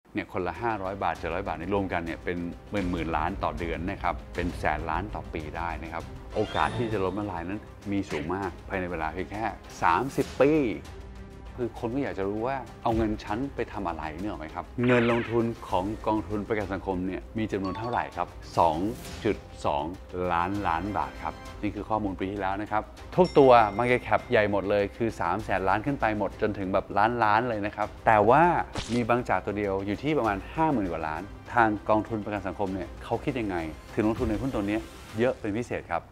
เนี่ยคนละ500 บาท700 บาทในรวมกันเนี่ยเป็นหมื่นล้านต่อเดือนนะครับเป็นแสนล้านต่อปีได้นะครับโอกาสที่จะล้มละลายนั้นมีสูงมากภายในเวลาเพียงแค่30 ปีคือคนก็อยากจะรู้ว่าเอาเงินชั้นไปทำอะไรเนี่ยหรอไหมครับเงินลงทุนของกองทุนประกันสังคมเนี่ยมีจำนวนเท่าไหร่ครับ 2.2 ล้านบาทครับนี่คือข้อมูลปีที่แล้วนะครับทุกตัว Market Cap ใหญ่หมดเลยคือ3 แสนล้านขึ้นไปหมดจนถึงแบบล้านเลยนะครับแต่ว่ามีบางจากตัวเดียวอยู่ที่ประมาณ 50,000 กว่าล้านทางกองทุนประกันสังคมเนี่ยเขาคิดยังไงถึงลงทุนในหุ้นตัวนี้เยอะเป็นพิเศษครับ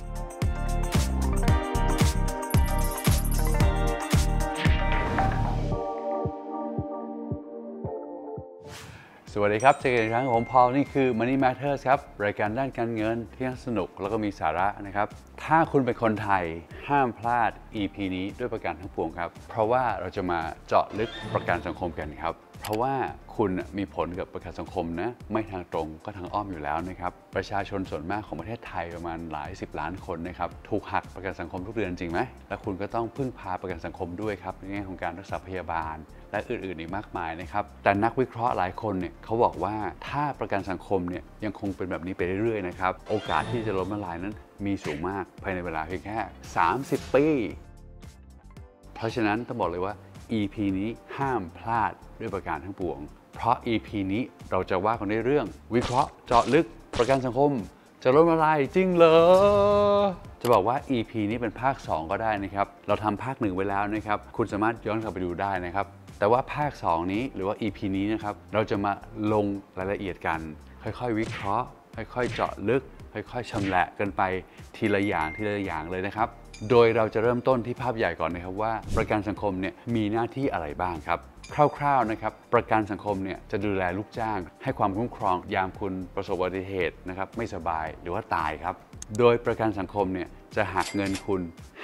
สวัสดีครับเจอกันอีกครั้งผมพอลนี่คือ Money Matters ครับรายการด้านการเงินที่สนุกแล้วก็มีสาระนะครับถ้าคุณเป็นคนไทยห้ามพลาด EP นี้ด้วยประการทั้งปวงครับเพราะว่าเราจะมาเจาะลึกประกันสังคมกันครับเพราะว่าคุณมีผลกับประกันสังคมนะไม่ทางตรงก็ทางอ้อมอยู่แล้วนะครับประชาชนส่วนมากของประเทศไทยประมาณหลาย10 ล้านคนนะครับถูกหักประกันสังคมทุกเดือนจริงไหมและคุณก็ต้องพึ่งพาประกันสังคมด้วยครับในแง่ของการรักษาพยาบาลและอื่นๆอีกมากมายนะครับแต่นักวิเคราะห์หลายคนเนี่ยเขาบอกว่าถ้าประกันสังคมเนี่ยยังคงเป็นแบบนี้ไปเรื่อยๆนะครับโอกาสที่จะล้มละลายนั้นมีสูงมากภายในเวลาเพียงแค่30 ปีเพราะฉะนั้นต้องบอกเลยว่า EP นี้ห้ามพลาดด้วยประการทั้งปวงเพราะ EP นี้เราจะว่ากันในเรื่องวิเคราะห์เจาะลึกประกันสังคมจะล้มละลายจริงเหรอจะบอกว่า EP นี้เป็นภาค2ก็ได้นะครับเราทำภาค1ไว้แล้วนะครับคุณสามารถย้อนกลับไปดูได้นะครับแต่ว่าภาค2นี้หรือว่า EP นี้นะครับเราจะมาลงรายละเอียดกันค่อยๆวิเคราะห์ค่อยๆเจาะลึกค่อยๆชำแหละกันไปทีละอย่างเลยนะครับโดยเราจะเริ่มต้นที่ภาพใหญ่ก่อนนะครับว่าประกันสังคมเนี่ยมีหน้าที่อะไรบ้างครับคร่าวๆนะครับประกันสังคมเนี่ยจะดูแลลูกจ้างให้ความคุ้มครองยามคุณประสบอุบัติเหตุนะครับไม่สบายหรือว่าตายครับโดยประกันสังคมเนี่ยจะหักเงินคุณ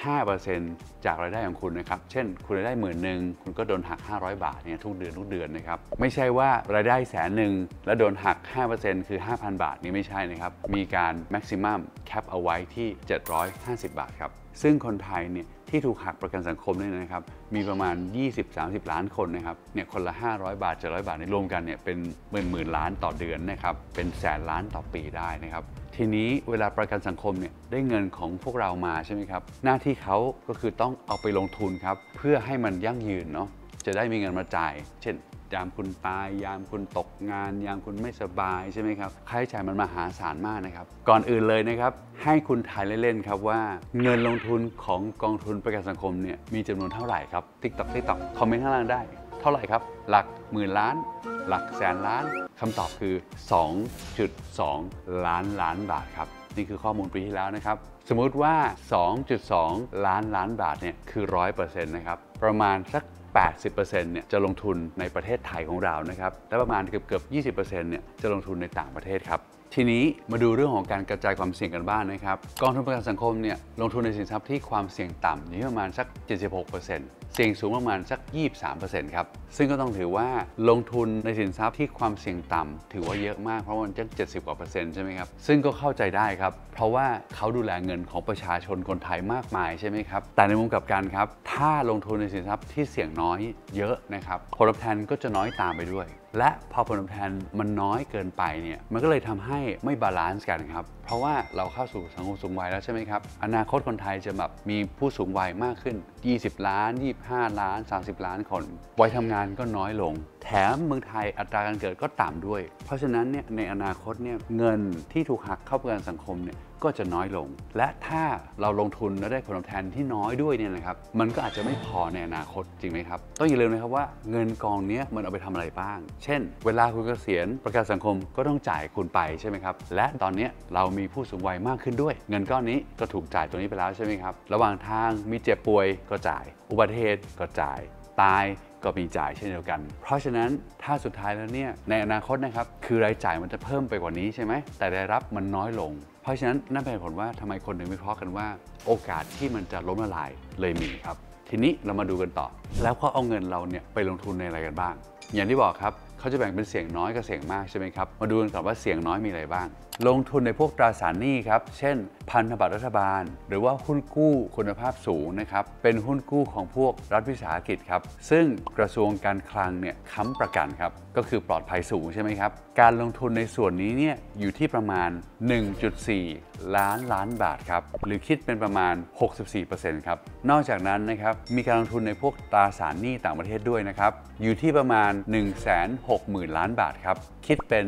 5% จากรายได้ของคุณนะครับเช่นคุณรายได้10,000คุณก็โดนหัก500 บาทเนี่ยทุกเดือนนะครับไม่ใช่ว่ารายได้100,000แล้วโดนหัก 5% คือ 5,000 บาทนี่ไม่ใช่นะครับมีการ maximum cap เอาไว้ที่750 บาทครับซึ่งคนไทยเนี่ยที่ถูกหักประกันสังคมเนี่ยนะครับมีประมาณ 20-30 ล้านคนนะครับเนี่ยคนละ500 บาท700 บาทในรวมกันเนี่ยเป็นหมื่นล้านต่อเดือนนะครับเป็นแสนล้านต่อปีได้นะครับทีนี้เวลาประกันสังคมเนี่ยได้เงินของพวกเรามาใช่ไหมครับหน้าที่เขาก็คือต้องเอาไปลงทุนครับเพื่อให้มันยั่งยืนเนาะจะได้มีเงินมาจ่ายเช่นยามคุณตายยามคุณตกงานยามคุณไม่สบายใช่ไหมครับค่าใช้จ่ายมันมหาศาลมากนะครับก่อนอื่นเลยนะครับให้คุณทายเล่นๆครับว่าเงินลงทุนของกองทุนประกันสังคมเนี่ยมีจำนวนเท่าไหร่ครับติ๊กต็อกคอมเมนต์ข้างล่างได้เท่าไหร่ครับหลักหมื่นล้านหลักแสนล้านคำตอบคือ 2.2 ล้านบาทครับนี่คือข้อมูลปีที่แล้วนะครับสมมุติว่า 2.2 ล้านบาทเนี่ยคือ 100% นะครับประมาณสัก80%เนี่ยจะลงทุนในประเทศไทยของเรานะครับและประมาณเกือบ 20% เนี่ยจะลงทุนในต่างประเทศครับทีนี้มาดูเรื่องของการกระจายความเสี่ยงกันบ้างนะครับกองทุนประกันสังคมเนี่ยลงทุนในสินทรัพย์ที่ความเสี่ยงต่ำอยู่ที่ประมาณสัก 76%เสี่ยงสูงประมาณสัก 23% ครับซึ่งก็ต้องถือว่าลงทุนในสินทรัพย์ที่ความเสี่ยงต่ำถือว่าเยอะมากเพราะมันจะ70 กว่า%ใช่ไหมครับซึ่งก็เข้าใจได้ครับเพราะว่าเขาดูแลเงินของประชาชนคนไทยมากมายใช่ไหมครับแต่ในมุมกลับกันครับถ้าลงทุนในสินทรัพย์ที่เสี่ยงน้อยเยอะนะครับผลตอบแทนก็จะน้อยตามไปด้วยและพอผลตอบแทนมันน้อยเกินไปเนี่ยมันก็เลยทำให้ไม่บาลานซ์กันครับเพราะว่าเราเข้าสู่สังคมสูงวัยแล้วใช่ไหมครับอนาคตคนไทยจะแบบมีผู้สูงวัยมากขึ้น20 ล้าน25 ล้าน30 ล้านคนวัยทำงานก็น้อยลงแถมเมืองไทยอัตราการเกิดก็ต่ำด้วยเพราะฉะนั้นเนี่ยในอนาคตเนี่ยเงินที่ถูกหักเข้าประกันสังคมเนี่ยก็จะน้อยลงและถ้าเราลงทุนแล้วได้ผลตอบแทนที่น้อยด้วยเนี่ยนะครับมันก็อาจจะไม่พอในอนาคตจริงไหมครับต้องอย่าลืมนะครับว่าเงินกองนี้มันเอาไปทำอะไรบ้างเช่นเวลาคุณเกษียณประกันสังคมก็ต้องจ่ายคุณไปใช่ไหมครับและตอนนี้เรามีผู้สูงวัยมากขึ้นด้วยเงินก้อนนี้ก็ถูกจ่ายตัวนี้ไปแล้วใช่ไหมครับระหว่างทางมีเจ็บป่วยก็จ่ายอุบัติเหตุก็จ่ายตายก็มีจ่ายเช่นเดียวกันเพราะฉะนั้นถ้าสุดท้ายแล้วเนี่ยในอนาคตนะครับคือรายจ่ายมันจะเพิ่มไปกว่านี้ใช่ไหมแต่รายรับมันน้อยลงเพราะฉะนั้นนั่นเป็นผลว่าทำไมคนถึงวิเคราะห์กันว่าโอกาสที่มันจะล้มละลายเลยมีครับทีนี้เรามาดูกันต่อแล้วเขาเอาเงินเราเนี่ยไปลงทุนในอะไรกันบ้างอย่างที่บอกครับเขาจะแบ่งเป็นเสี่ยงน้อยกับเสี่ยงมากใช่ไหมครับมาดูกันก่อนว่าเสี่ยงน้อยมีอะไรบ้างลงทุนในพวกตราสารหนี้ครับเช่นพันธบัตรรัฐบาลหรือว่าหุ้นกู้คุณภาพสูงนะครับเป็นหุ้นกู้ของพวกรัฐวิสาหกิจครับซึ่งกระทรวงการคลังเนี่ยค้ำประกันครับก็คือปลอดภัยสูงใช่ไหมครับการลงทุนในส่วนนี้เนี่ยอยู่ที่ประมาณ 1.4 ล้านบาทครับหรือคิดเป็นประมาณ 64% ครับนอกจากนั้นนะครับมีการลงทุนในพวกตราสารหนี้ต่างประเทศด้วยนะครับอยู่ที่ประมาณ 160,000 ล้านบาทครับคิดเป็น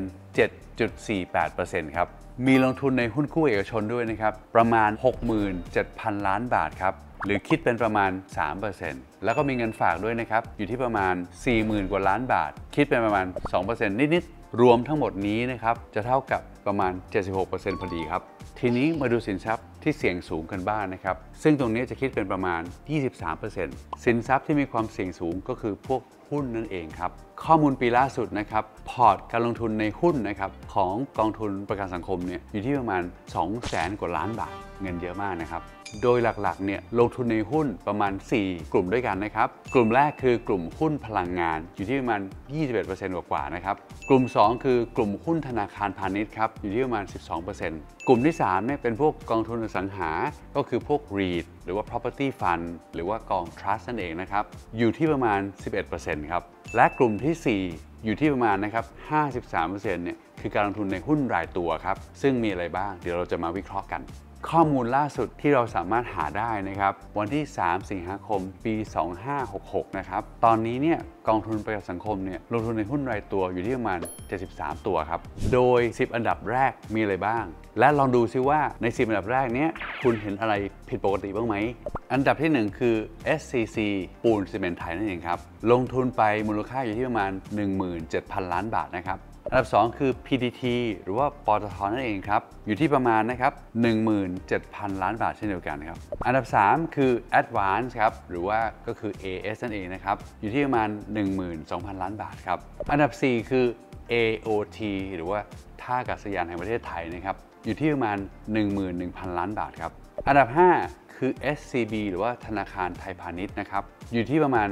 7.48% ครับมีลงทุนในหุ้นกู้เอกชนด้วยนะครับประมาณ 67,000 ล้านบาทครับหรือคิดเป็นประมาณ 3% แล้วก็มีเงินฝากด้วยนะครับอยู่ที่ประมาณ 40,000 กว่าล้านบาทคิดเป็นประมาณ 2% นิดๆรวมทั้งหมดนี้นะครับจะเท่ากับประมาณ 76% พอดีครับทีนี้มาดูสินทรัพย์ที่เสี่ยงสูงกันบ้างนะครับซึ่งตรงนี้จะคิดเป็นประมาณ 23% สินทรัพย์ที่มีความเสี่ยงสูงก็คือพวกหุ้นนั่นเองครับข้อมูลปีล่าสุดนะครับพอร์ตการลงทุนในหุ้นนะครับของกองทุนประกันสังคมเนี่ยอยู่ที่ประมาณ 200,000 กว่าล้านบาทเงินเยอะมากนะครับโดยหลักๆเนี่ยลงทุนในหุ้นประมาณ 4 กลุ่มด้วยกันนะครับกลุ่มแรกคือกลุ่มหุ้นพลังงานอยู่ที่ประมาณ 21% กว่าๆนะครับกลุ่ม2คือกลุ่มหุ้นธนาคารพาณิชย์ครับอยู่ที่ประมาณ 12% กลุ่มที่3เนี่ยเป็นพวกกองทุนอสังหาก็คือพวก REIT หรือว่า property fund หรือว่ากอง trust นั่นเองนะครับอยู่ที่ประมาณ 11% ครับและกลุ่มที่4อยู่ที่ประมาณนะครับ 53% เนี่ยคือการลงทุนในหุ้นรายตัวครับซึ่งมีอะไรบ้างเดี๋ยวเราจะมาวิเคราะห์กันข้อมูลล่าสุดที่เราสามารถหาได้นะครับวันที่ 3 สิงหาคม ปี 2566 นะครับตอนนี้เนี่ยกองทุนประกันสังคมเนี่ยลงทุนในหุ้นรายตัวอยู่ที่ประมาณ 73 ตัวครับโดย 10 อันดับแรกมีอะไรบ้างและลองดูซิว่าใน 10 อันดับแรกเนี้ยคุณเห็นอะไรผิดปกติบ้างไหมอันดับที่ 1 คือ SCC ปูนซีเมนต์ไทยนั่นเองครับลงทุนไปมูลค่าอยู่ที่ประมาณ 17,000 ล้านบาทนะครับอันดับ 2 คือ PTT หรือว่าปตท.นั่นเองครับอยู่ที่ประมาณนะครับ 17,000 ล้านบาทเช่นเดียวกันครับอันดับ 3 คือ Advance ครับหรือว่าก็คือ AS นั่นเองนะครับอยู่ที่ประมาณ 12,000 ล้านบาทครับอันดับ 4 คือ AOT หรือว่าท่าอากาศยานแห่งประเทศไทยนะครับอยู่ที่ประมาณ 11,000 ล้านบาทครับอันดับ 5 คือ SCB หรือว่าธนาคารไทยพาณิชย์นะครับอยู่ที่ประมาณ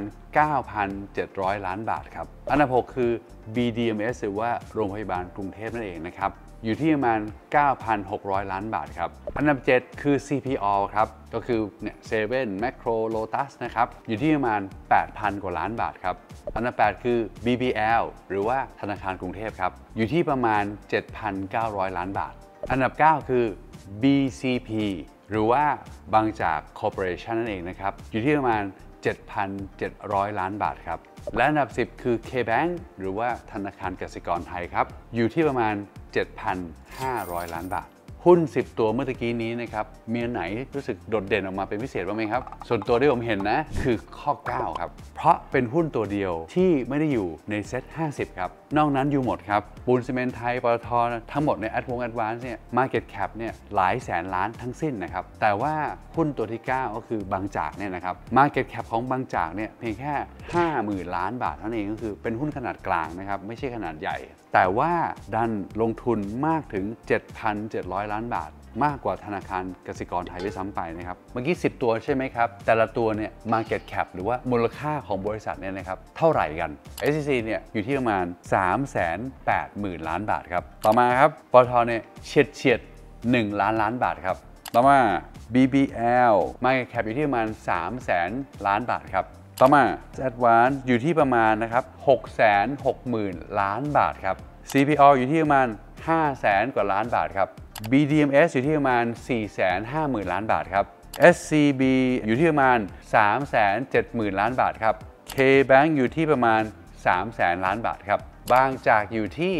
9,700 ล้านบาทครับอันดับ 6 คือ BDMs หรือว่าโรงพยาบาลกรุงเทพนั่นเองนะครับอยู่ที่ประมาณ 9,600 ล้านบาทครับอันดับ 7 คือ CPO ครับก็คือเนี่ยเซเว่นแมคโครโลตัสนะครับอยู่ที่ประมาณ 8,000 กว่าล้านบาทครับอันดับ 8 คือ BBL หรือว่าธนาคารกรุงเทพครับอยู่ที่ประมาณ 7,900 ล้านบาทอันดับ 9 คือ BCP หรือว่าบางจากคอร์ปอเรชันนั่นเองนะครับอยู่ที่ประมาณ 7,700 ล้านบาทครับและอันดับ 10 คือ KBank หรือว่าธนาคารกสิกรไทยครับอยู่ที่ประมาณ 7,500 ล้านบาทหุ้น 10 ตัวเมื่อกี้นี้นะครับมีอันไหนรู้สึกโดดเด่นออกมาเป็นพิเศษบ้างไหมครับส่วนตัวที่ผมเห็นนะคือข้อ 9 ครับเพราะเป็นหุ้นตัวเดียวที่ไม่ได้อยู่ในเซ็ต 50 ครับนอกนั้นอยู่หมดครับปูนซีเมนต์ไทยปตท.ทั้งหมดในแอดวานซ์เนี่ย Market Cap เนี่ยหลายแสนล้านทั้งสิ้นนะครับแต่ว่าหุ้นตัวที่ 9 ก็คือบางจากเนี่ยนะครับ Market Cap ของบางจากเนี่ยเพียงแค่ 50,000 ล้านบาทเท่านั้นเองก็คือเป็นหุ้นขนาดกลางนะครับไม่ใช่ขนาดใหญ่แต่ว่าดันลงทุนมากถึง 7,700 ล้านบาทมากกว่าธนาคารกสิกรไทยด้วยซ้ำไปนะครับเมื่อกี้10 ตัวใช่ไหมครับแต่ละตัวเนี่ย Market Cap หรือว่ามูลค่าของบริษัทเนี่ยนะครับเท่าไหร่กัน SCC เนี่ยอยู่ที่ประมาณ 380,000 ล้านบาทครับต่อมาครับปตทเนี่ยเฉียด1 ล้านบาทครับต่อมา BBL Market Cap อยู่ที่ประมาณ 300,000 ล้านบาทครับต่อมา Advance อยู่ที่ประมาณนะครับ 660,000 ล้านบาทครับ CPO อยู่ที่ประมาณ 500,000 กว่าล้านบาทครับ BDMs อยู่ที่ประมาณ 450,000 ล้านบาทครับ SCB อยู่ที่ประมาณ 370,000 ล้านบาทครับ KBank อยู่ที่ประมาณ 300,000 ล้านบาทครับบางจากอยู่ที่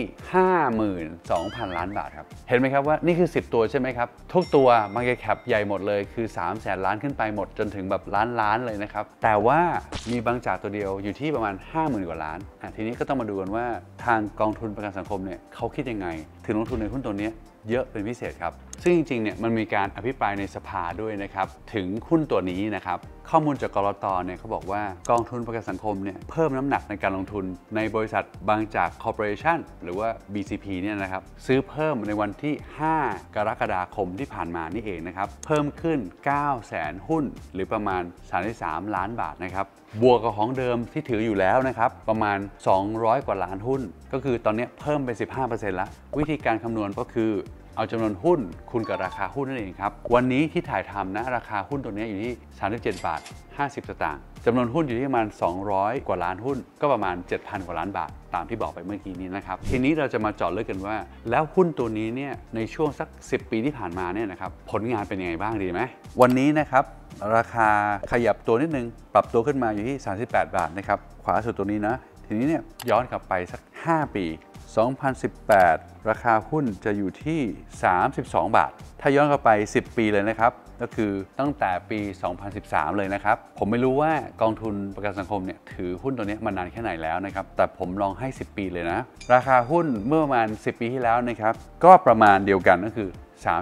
52,000 ล้านบาทครับเห็นไหมครับว่านี่คือ10 ตัวใช่ไหมครับทุกตัว Market Cap ใหญ่หมดเลยคือ 300,000 ล้านขึ้นไปหมดจนถึงแบบล้านเลยนะครับแต่ว่ามีบางจากตัวเดียวอยู่ที่ประมาณ 50,000 กว่าล้านทีนี้ก็ต้องมาดูกันว่าทางกองทุนประกันสังคมเนี่ยเขาคิดยังไงถึงลงทุนในหุ้นตัวนี้เยอะเป็นพิเศษครับซึ่งจริงๆเนี่ยมันมีการอภิปรายในสภาด้วยนะครับถึงหุ้นตัวนี้นะครับข้อมูลจากกลต.เนี่ยเขาบอกว่ากองทุนประกันสังคมเนี่ยเพิ่มน้ำหนักในการลงทุนในบริษัทบางจากคอร์ปอเรชั่นหรือว่า BCP เนี่ยนะครับซื้อเพิ่มในวันที่ 5 กรกฎาคมที่ผ่านมานี่เองนะครับเพิ่มขึ้น 900,000 หุ้นหรือประมาณ 33 ล้านบาทนะครับบวกกับของเดิมที่ถืออยู่แล้วนะครับประมาณ200 กว่าล้านหุ้นก็คือตอนนี้เพิ่มเป็น 15% แล้ววิธีการคำนวณก็คือเอาจำนวนหุ้นคูณกับราคาหุ้นนั่นเองครับวันนี้ที่ถ่ายทำนะราคาหุ้นตัวนี้อยู่ที่37 บาท 50 สตางค์จำนวนหุ้นอยู่ที่ประมาณ200 กว่าล้านหุ้นก็ประมาณ 7,000 กว่าล้านบาทตามที่บอกไปเมื่อกี้นี้นะครับทีนี้เราจะมาเจาะลึกกันว่าแล้วหุ้นตัวนี้เนี่ยในช่วงสัก10 ปีที่ผ่านมาเนี่ยนะครับผลงานเป็นยังไงบ้างดีไหมวันนี้นะครับราคาขยับตัวนิดนึงปรับตัวขึ้นมาอยู่ที่38 บาทนะครับขวาสุดตัวนี้นะทีนี้เนี่ยย้อนกลับไปสัก5 ปี2018 ราคาหุ้นจะอยู่ที่32 บาทถ้าย้อนกลับไป10 ปีเลยนะครับก็คือตั้งแต่ปี2013เลยนะครับผมไม่รู้ว่ากองทุนประกันสังคมเนี่ยถือหุ้นตัวนี้มานานแค่ไหนแล้วนะครับแต่ผมลองให้10 ปีเลยนะราคาหุ้นเมื่อประมาณ10 ปีที่แล้วนะครับก็ประมาณเดียวกันก็คือ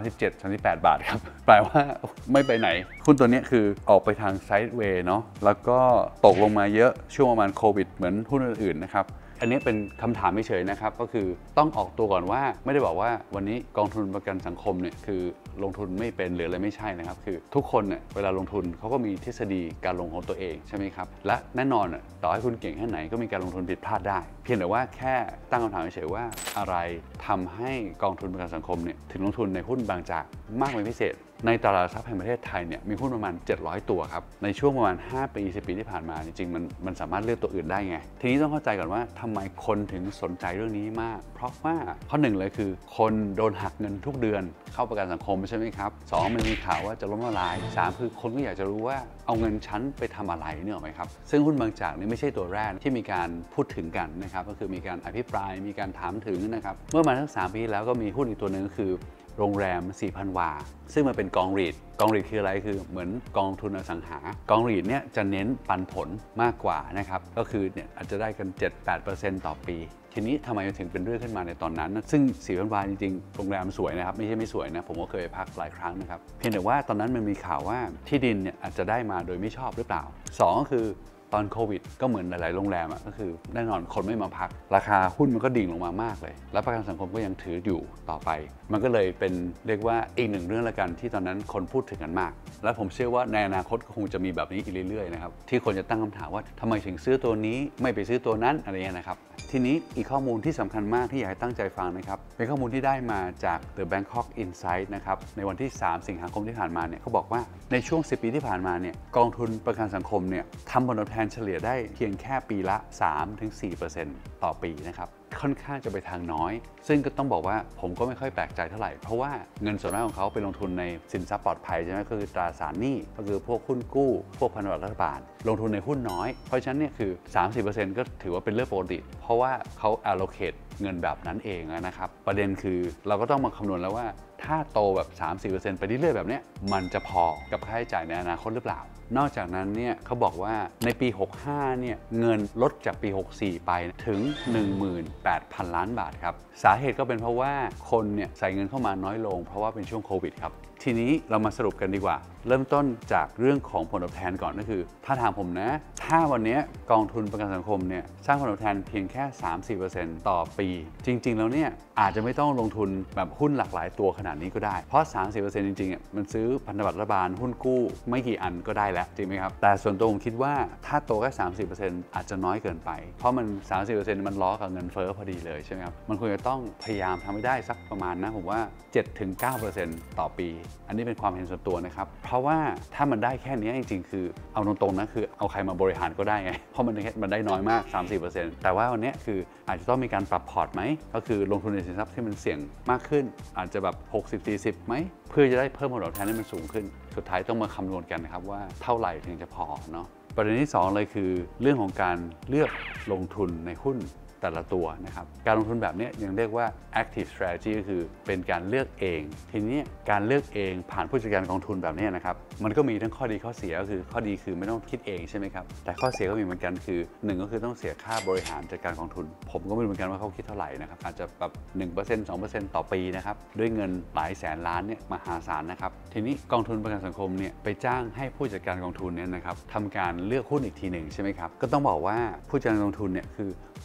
37-38 บาทครับแปลว่าไม่ไปไหนหุ้นตัวนี้คือออกไปทางไซด์เวย์เนาะแล้วก็ตกลงมาเยอะช่วงประมาณโควิดเหมือนหุ้นอื่นๆนะครับอันนี้เป็นคำถามเฉยๆนะครับก็คือต้องออกตัวก่อนว่าไม่ได้บอกว่าวันนี้กองทุนประกันสังคมเนี่ยคือลงทุนไม่เป็นหรืออะไรไม่ใช่นะครับคือทุกคนเนี่ยเวลาลงทุนเขาก็มีทฤษฎีการลงของตัวเองใช่ไหมครับและแน่นอนต่อให้คุณเก่งแค่ไหนก็มีการลงทุนผิดพลาดได้เพียงแต่ว่าแค่ตั้งคำถามเฉยๆว่าอะไรทำให้กองทุนประกันสังคมเนี่ยถึงลงทุนในหุ้นบางจากมากเป็นพิเศษในตลาดหลักทรัพย์แห่งประเทศไทยเนี่ยมีหุ้นประมาณ700 ตัวครับในช่วงประมาณ5 ปี10 ปีที่ผ่านมาจริงๆมันสามารถเลือกตัวอื่นได้ไงทีนี้ต้องเข้าใจก่อนว่าทำไมคนถึงสนใจเรื่องนี้มากเพราะว่าข้อหนึ่งเลยคือคนโดนหักเงินทุกเดือนเข้าประกันสังคมใช่ไหมครับ2มันมีข่าวว่าจะล้มละลาย3คือคนก็อยากจะรู้ว่าเอาเงินชั้นไปทำอะไรเนี่ยหรอไหมครับซึ่งหุ้นบางจากนี่ไม่ใช่ตัวแรกที่มีการพูดถึงกันนะครับก็คือมีการอภิปรายมีการถามถึงนะครับเมื่อมาทั้ง3 ปีแล้วก็มีหุ้นอีกตัวหนึ่งก็คือโรงแรม 4,000 วาซึ่งมันเป็นกองรีทคืออะไรคือเหมือนกองทุนอสังหากองรีทเนี่ยจะเน้นปันผลมากกว่านะครับก็คือเนี่ยอาจจะได้กัน 7-8% ต่อปีทีนี้ทำไมถึงเป็นเรื่องขึ้นมาในตอนนั้นซึ่ง4,000 วาจริงๆโรงแรมสวยนะครับไม่ใช่ไม่สวยนะผมก็เคยไปพักหลายครั้งนะครับเพียงแต่ว่าตอนนั้นมันมีข่าวว่าที่ดินเนี่ยอาจจะได้มาโดยไม่ชอบหรือเปล่า2ก็คือตอนโควิดก็เหมือนหลายๆโรงแรมก็คือแน่นอนคนไม่มาพักราคาหุ้นมันก็ดิ่งลงมามากเลยแล้วประกันสังคมก็ยังถืออยู่ต่อไปมันก็เลยเป็นเรียกว่าอีกหนึ่งเรื่องละกันที่ตอนนั้นคนพูดถึงกันมากและผมเชื่อว่าในอนาคตก็คงจะมีแบบนี้อีกเรื่อยๆนะครับที่คนจะตั้งคำถามว่าทำไมถึงซื้อตัวนี้ไม่ไปซื้อตัวนั้นอะไรเงี้ยนะครับทีนี้อีกข้อมูลที่สำคัญมากที่อยากให้ตั้งใจฟังนะครับเป็นข้อมูลที่ได้มาจาก The Bangkok Insight นะครับในวันที่3 สิงหาคมที่ผ่านมาเนี่ยเขาบอกว่าในช่วง10 ปีที่ผ่านมาเนี่ยกองทุนประกันสังคมเนี่ยทำผลตอบแทนเฉลี่ยได้เพียงแค่ปีละ 3-4% ต่อปีนะครับค่อนข้างจะไปทางน้อยซึ่งก็ต้องบอกว่าผมก็ไม่ค่อยแปลกใจเท่าไหร่เพราะว่าเงินส่วนมากของเขาไปลงทุนในสินทรัพย์ปลอดภัยใช่ไหมก็คือตราสารหนี้ก็คือพวกหุ้นกู้พวกพันธบัตรรัฐบาลลงทุนในหุ้นน้อยเพราะฉะนั้นเนี่ยคือ 30% ก็ถือว่าเป็นเรื่องปกติเพราะว่าเขา allocate เงินแบบนั้นเองนะครับประเด็นคือเราก็ต้องมาคำนวณแล้วว่าถ้าโตแบบ 3-4% ไปเรื่อยๆแบบนี้มันจะพอกับค่าใช้จ่ายในอนาคตหรือเปล่านอกจากนั้นเนี่ยเขาบอกว่าในปี 65 เนี่ยเงินลดจากปี 64 ไปถึง 18,000 ล้านบาทครับสาเหตุก็เป็นเพราะว่าคนเนี่ยใส่เงินเข้ามาน้อยลงเพราะว่าเป็นช่วงโควิดครับทีนี้เรามาสรุปกันดีกว่าเริ่มต้นจากเรื่องของผลตอบแทนก่อนก็คือถ้าถามผมนะถ้าวันนี้กองทุนประกันสังคมเนี่ยสร้างผลตอบแทนเพียงแค่ 3-4% ต่อปีจริงๆแล้วเนี่ยอาจจะไม่ต้องลงทุนแบบหุ้นหลากหลายตัวขนาดนี้ก็ได้เพราะ 30% จริงๆมันซื้อพันธบัตรรัฐบาลหุ้นกู้ไม่กี่อันก็ได้แล้วจริงไหมครับแต่ส่วนตัวผมคิดว่าถ้าโตแค่ 30% อาจจะน้อยเกินไปเพราะมัน 30% มันล้อกับเงินเฟ้อพอดีเลยใช่ไหมครับมันควรจะต้องพยายามทำให้ได้สักประมาณนะผมว่า 7-9% ต่อปีอันนี้เป็นความเห็นส่วนตัวนะครับเพราะว่าถ้ามันได้แค่นี้จริงๆคือเอาตรงๆนะคือเอาใครมาบริหารก็ได้ไงเพราะมันได้น้อยมาก 3-4% แต่ว่าวันนี้คืออาจจะต้องมีการปรับพอร์ตไหมก็คือลงทุนในสินทรัพย์ที่มันเสี่ยงมากขึ้นอาจจะแบบ 60-40 ไหมเพื่อจะได้เพิ่มผลตอบแทนให้มันสูงขึ้นสุดท้ายต้องมาคำนวณกันนะครับว่าเท่าไหร่ถึงจะพอเนาะประเด็นที่2เลยคือเรื่องของการเลือกลงทุนในหุ้นแต่ละตัวนะครับการลงทุนแบบนี้ยังเรียกว่า active strategy ก็คือเป็นการเลือกเองทีนี้การเลือกเองผ่านผู้จัดการกองทุนแบบนี้นะครับมันก็มีทั้งข้อดีข้อเสียก็คือข้อดีคือไม่ต้องคิดเองใช่ไหมครับแต่ข้อเสียก็มีเหมือนกันคือ1ก็คือต้องเสียค่าบริหารจัดการกองทุนผมก็ไม่รู้เหมือนกันว่าเขาคิดเท่าไหร่นะครับอาจจะแบบ 1% 2% ต่อปีนะครับด้วยเงินหลายแสนล้านเนี่ยมหาศาลนะครับทีนี้กองทุนประกันสังคมเนี่ยไปจ้างให้ผู้จัดการกองทุนเนี่ยนะครับทำการเลือกหุ้นอีกทีหนึ่งใช่ไหมครับก็ต้องบอกว่าผู้จัดการกองทุนเนี่ยคือบางคน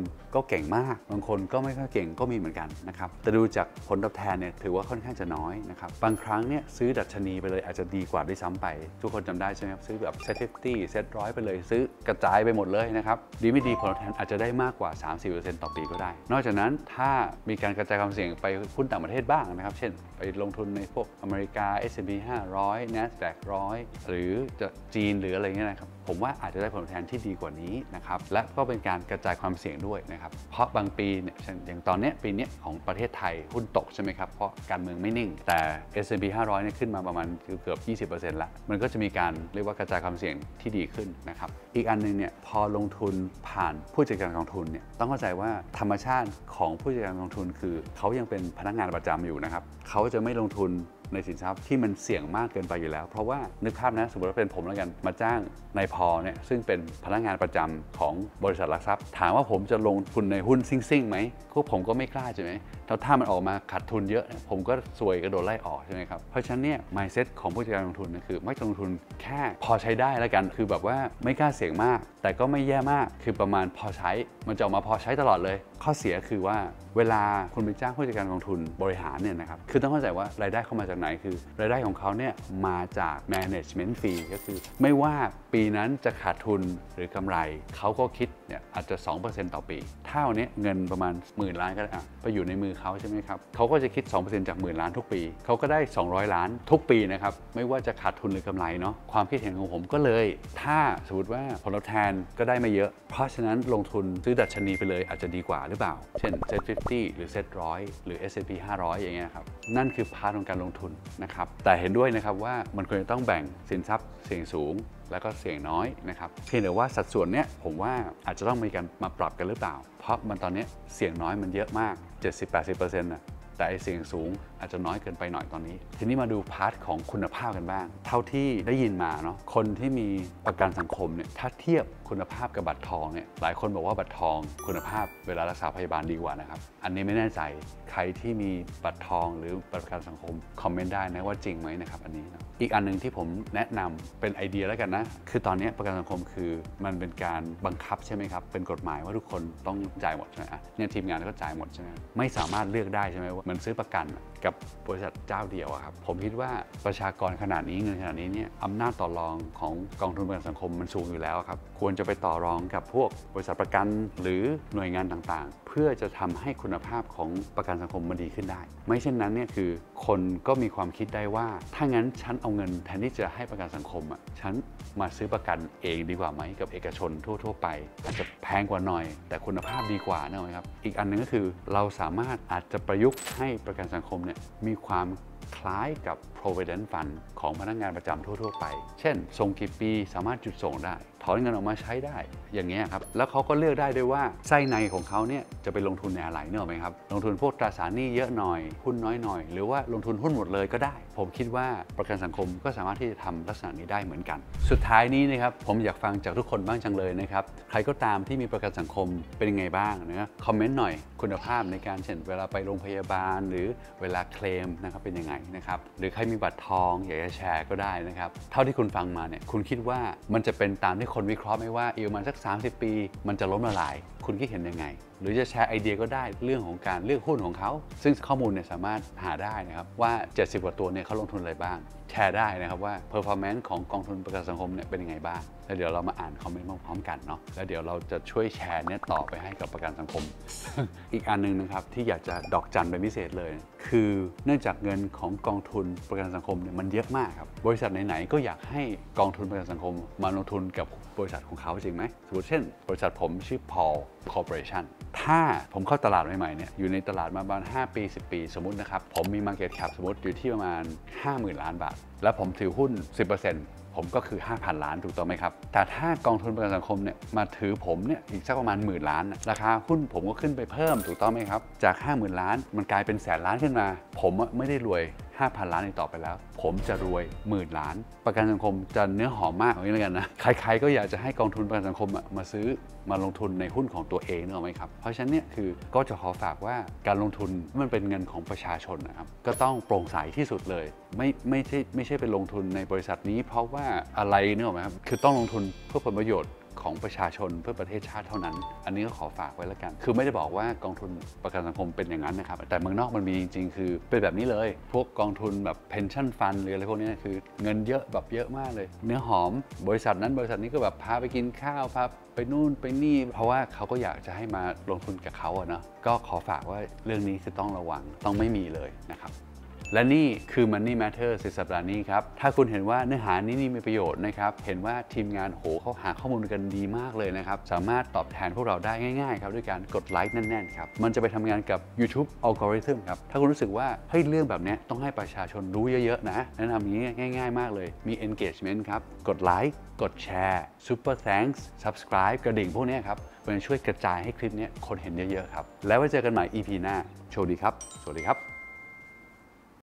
ก็เก่งมากบางคนก็ไม่ค่อยเก่งก็มีเหมือนกันนะครับแต่ดูจากผลตอบแทนเนี่ยถือว่าค่อนข้างจะน้อยนะครับบางครั้งเนี่ยซื้อดัชนีไปเลยอาจจะดีกว่าด้วยซ้ำไปทุกคนจำได้ใช่ไหมครับซื้อแบบเซ็ต50เซ็ต100ไปเลยซื้อกระจายไปหมดเลยนะครับดีไม่ดีผลตอบแทนอาจจะได้มากกว่า 30% ต่อปีก็ได้นอกจากนั้นถ้ามีการกระจายความเสี่ยงไปหุ้นต่างประเทศบ้างนะครับเช่นไปลงทุนในพวกอเมริกา S&P 500 NASDAQ 100หรือจะจีนหรืออะไรเงี้ยนะครับผมว่าอาจจะได้ผลตอบแทนที่ดีกว่านี้นะครับและก็เป็นการกระจายความเสี่ยงด้วยนะครับเพราะบางปีเนี่ยอย่างตอนนี้ปีนี้ของประเทศไทยหุ้นตกใช่ไหมครับเพราะการเมืองไม่นิ่งแต่ S&P 500เนี่ยขึ้นมาประมาณเกือบ 20% ละมันก็จะมีการเรียกว่ากระจายความเสี่ยงที่ดีขึ้นนะครับอีกอันนึงเนี่ยพอลงทุนผ่านผู้จัดการกองทุนเนี่ยต้องเข้าใจว่าธรรมชาติของผู้จัดการกองทุนคือเขายังเป็นพนักงานประจำอยู่นะครับเขาจะไม่ลงทุนในสินทรัพย์ที่มันเสี่ยงมากเกินไปอยู่แล้วเพราะว่านึกภาพนะสมมติว่าเป็นผมแล้วกันมาจ้างนายพอเนี่ยซึ่งเป็นพนักงานประจำของบริษัทหลักทรัพย์ถามว่าผมจะลงทุนในหุ้นซิ่งๆไหมผมก็ไม่กล้าใช่ไหมแล้วถ้ามันออกมาขาดทุนเยอะผมก็ซวยกระโดดไล่ออกใช่ไหมครับเพราะฉะนั้นเนี่ย mindset ของผู้จัดการกองทุนก็คือไม่ลงทุนแค่พอใช้ได้แล้วกันคือแบบว่าไม่กล้าเสี่ยงมากแต่ก็ไม่แย่มากคือประมาณพอใช้มันจะออกมาพอใช้ตลอดเลยข้อเสียคือว่าเวลาคุณไปจ้างผู้จัดการกองทุนบริหารเนี่ยนะครับคือต้องเข้าใจว่ารายได้เข้ามาจากไหนคือรายได้ของเขาเนี่ยมาจาก management fee ก็คือไม่ว่าปีนั้นจะขาดทุนหรือกำไรเขาก็คิดเนี่ยอาจจะ 2% ต่อปีถ้าวันนี้เงินประมาณ10,000 ล้านก็ได้ไปอยู่ในมือเขาใช่ไหมครับเขาก็จะคิด 2% จาก10,000 ล้านทุกปีเขาก็ได้200 ล้านทุกปีนะครับไม่ว่าจะขาดทุนหรือกำไรเนาะความคิดเห็นของผมก็เลยถ้าสมมติว่าผลตอบแทนก็ได้ไม่เยอะเพราะฉะนั้นลงทุนซื้อดัชนีไปเลยอาจจะดีกว่าหรือเปล่าเช่น Set 50หรือ Set 100หรือ S&P 500อย่างเงี้ยครับนั่นคือพาร์ทของการลงทุนนะครับแต่เห็นด้วยนะครับว่ามันควรจะต้องแบ่งสินทรัพย์เสี่ยงสูงแล้วก็เสี่ยงน้อยนะครับเพียงแต่ว่าสัดส่วนเนี้ยผมว่าอาจจะต้องมีการมาปรับกันหรือเปล่าเพราะมันตอนนี้เสี่ยงน้อยมันเยอะมาก 70-80% นะแต่เสี่ยงสูงอาจจะน้อยเกินไปหน่อยตอนนี้ทีนี้มาดูพาร์ทของคุณภาพกันบ้างเท่าที่ได้ยินมาเนาะคนที่มีประกันสังคมเนี่ยถ้าเทียบคุณภาพกับบัตรทองเนี่ยหลายคนบอกว่าบัตรทองคุณภาพเวลารักษาพยาบาลดีกว่านะครับอันนี้ไม่แน่ใจใครที่มีบัตรทองหรือประกันสังคมคอมเมนต์ได้นะว่าจริงไหมนะครับอันนี้นะอีกอันนึงที่ผมแนะนำเป็นไอเดียแล้วกันนะคือตอนนี้ประกันสังคมคือมันเป็นการบังคับใช่ไหมครับเป็นกฎหมายว่าทุกคนต้องจ่ายหมดใช่ไหมเนี่ยทีมงานก็จ่ายหมดใช่ไหมไม่สามารถเลือกได้ใช่ไหมว่ามันซื้อประกันกับบริษัทเจ้าเดียวครับผมคิดว่าประชากรขนาดนี้เงินขนาดนี้เนี่ยอำนาจต่อรองของกองทุนประกันสังคมมันสูงอยู่แล้วครับควรจะไปต่อรองกับพวกบริษัทประกันหรือหน่วยงานต่างๆเพื่อจะทำให้คุณภาพของประกันสังคมมันดีขึ้นได้ไม่เช่นนั้นเนี่ยคือคนก็มีความคิดได้ว่าถ้างั้นฉันเอาเงินแทนที่จะให้ประกันสังคมฉันมาซื้อประกันเองดีกว่าไหมกับเอกชนทั่วๆไปอาจจะแพงกว่าหน่อยแต่คุณภาพดีกว่านะครับอีกอันนึงก็คือเราสามารถอาจจะประยุกต์ให้ประกันสังคมเนี่ยมีความคล้ายกับ provident fund ของพนักงานประจำทั่วๆไปเช่นส่งกี่ปีสามารถหยุดส่งได้ถอนเงินออกมาใช้ได้อย่างเงี้ยครับแล้วเขาก็เลือกได้ด้วยว่าไส้ในของเขาเนี่ยจะไปลงทุนในอะไรเนี่ยหรอไหมครับลงทุนพวกตราสารหนี้เยอะหน่อยหุ้นน้อยหน่อยหรือว่าลงทุนหุ้นหมดเลยก็ได้ผมคิดว่าประกันสังคมก็สามารถที่จะทำลักษณะนี้ได้เหมือนกันสุดท้ายนี้นะครับผมอยากฟังจากทุกคนบ้างจังเลยนะครับใครก็ตามที่มีประกันสังคมเป็นยังไงบ้างนะคอมเมนต์หน่อยคุณภาพในการเช่นเวลาไปโรงพยาบาลหรือเวลาเคลมนะครับเป็นยังไงนะครับหรือใครมีบัตรทองอยากจะแชร์ก็ได้นะครับเท่าที่คุณฟังมาเนี่ยคุณคิดว่ามันจะเป็นตามที่คนวิเคราะห์ไหมว่าอีกประมาณสัก30 ปีมันจะล้มละลายคุณคิดเห็นยังไงหรือจะแชร์ไอเดียก็ได้เรื่องของการเลือกหุ้นของเขาซึ่งข้อมูลเนี่ยสามารถหาได้นะครับว่า70 กว่าตัวเนี่ยเขาลงทุนอะไรบ้างแชร์ได้นะครับว่า performance ของกองทุนประกันสังคมเนี่ยเป็นยังไงบ้างแล้วเดี๋ยวเรามาอ่านคอมเมนต์พร้อมๆกันเนาะแล้วเดี๋ยวเราจะช่วยแชร์เนี่ยต่อไปให้กับประกันสังคม อีกอันนึงนะครับที่อยากจะดอกจันเป็นพิเศษเลยคือเนื่องจากเงินของกองทุนประกันสังคมเนี่ยมันเยอะมากครับบริษัทไหนๆก็อยากให้กองทุนประกันสังคมมาลงทุนกับบริษัทของเขาจริงไหมสมมติเช่นบริษัทผมชื่อ Paul Corporation ถ้าผมเข้าตลาดใหม่ๆเนี่ยอยู่ในตลาดมาประมาณ5 ปี 10 ปีสมมตินะครับผมมี Market Cap สมมติอยู่ที่ประมาณ 50,000 ล้านบาทแล้วผมถือหุ้น 10%ผมก็คือ 5,000 ล้านถูกต้องไหมครับแต่ถ้ากองทุนประกันสังคมเนี่ยมาถือผมเนี่ยอีกสักประมาณ10,000 ล้านราคาหุ้นผมก็ขึ้นไปเพิ่มถูกต้องไหมครับจาก 50,000 ล้านมันกลายเป็น100,000 ล้านขึ้นมาผมไม่ได้รวย 5,000 ล้านอีกต่อไปแล้วผมจะรวย10,000 ล้านประกันสังคมจะเนื้อหอมมากอย่างนี้แล้วกันนะใครๆก็อยากจะให้กองทุนประกันสังคมมาซื้อมาลงทุนในหุ้นของตัวเองนึกออกไหมครับเพราะฉะนั้นเนี่ยคือก็จะขอฝากว่าการลงทุนมันเป็นเงินของประชาชนนะครับก็ต้องโปร่งใสที่สุดเลยไม่ใช่ไปลงทุนในบริษัทนี้เพราะว่าอะไรนึกออกไหมครับคือต้องลงทุนเพื่อผลประโยชน์ของประชาชนเพื่อประเทศชาติเท่านั้น อันนี้ก็ขอฝากไว้แล้วกันคือไม่ได้บอกว่ากองทุนประกันสังคมเป็นอย่างนั้นนะครับแต่เมืองนอกมันมีจริงๆคือเป็นแบบนี้เลยพวกกองทุนแบบ pension fund หรืออะไรพวกนี้คือเงินเยอะแบบเยอะมากเลยเนื้อหอมบริษัทนั้นบริษัทนี้ก็แบบพาไปกินข้าวพาไปนู่นไปนี่เพราะว่าเขาก็อยากจะให้มาลงทุนกับเขาอะเนาะก็ขอฝากว่าเรื่องนี้คือต้องระวังต้องไม่มีเลยนะครับและนี่คือ Money Matters ในสัปดาห์นี้ครับถ้าคุณเห็นว่าเนื้อหานี้มีประโยชน์นะครับเห็นว่าทีมงานเขาหาข้อมูลกันดีมากเลยนะครับสามารถตอบแทนพวกเราได้ง่ายๆครับด้วยการกดไลค์แน่นๆครับมันจะไปทำงานกับ YouTube Algorithm ครับถ้าคุณรู้สึกว่าเฮ้ยเรื่องแบบนี้ต้องให้ประชาชนรู้เยอะๆนะแนะนำอย่างนี้ง่ายๆมากเลยมี engagement ครับกดไลค์กดแชร์ Super Thanks Subscribe กระดิ่งพวกนี้ครับมันช่วยกระจายให้คลิปนี้คนเห็นเยอะๆครับแล้วไว้เจอกันใหม่ EP หน้าโชคดีครับสวัสดีครับ